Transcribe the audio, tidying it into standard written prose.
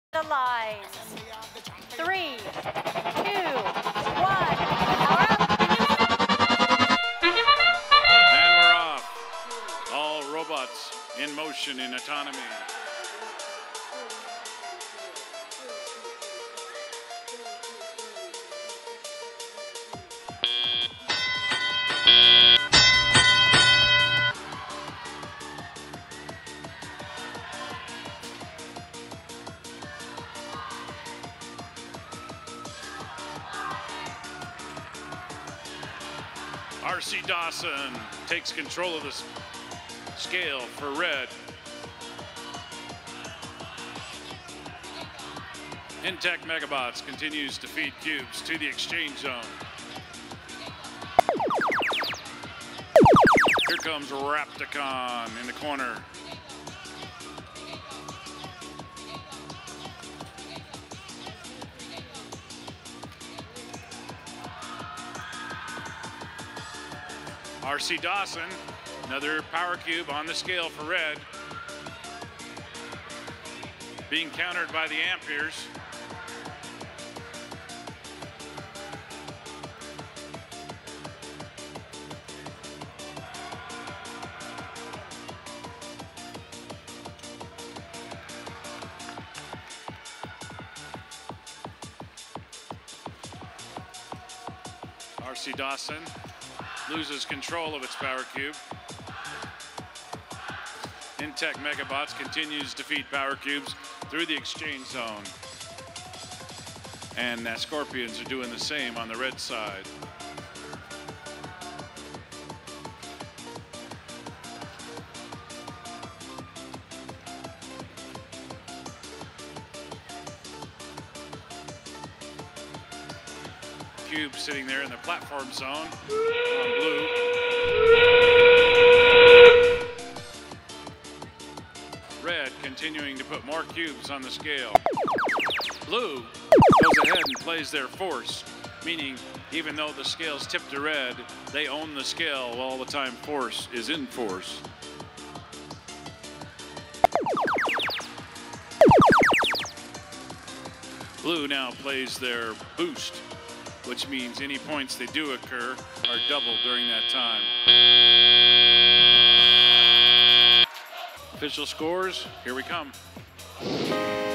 the lines. 3, 2, 1. Power up. And we're off. All robots in motion in autonomy. R.C. Dawson takes control of this scale for red. Intech Megabots continues to feed cubes to the exchange zone. Here comes Rapticon in the corner. R.C. Dawson, another power cube on the scale for red. Being countered by the Amperes. R.C. Dawson loses control of its power cube. Intech Megabots continues to feed power cubes through the exchange zone. And Scorpions are doing the same on the red side. Cube sitting there in the platform zone on blue. Red continuing to put more cubes on the scale. Blue goes ahead and plays their force, meaning even though the scale's tipped to red, they own the scale all the time force is in force. Blue now plays their boost, which means any points they do occur are doubled during that time. Official scores, here we come.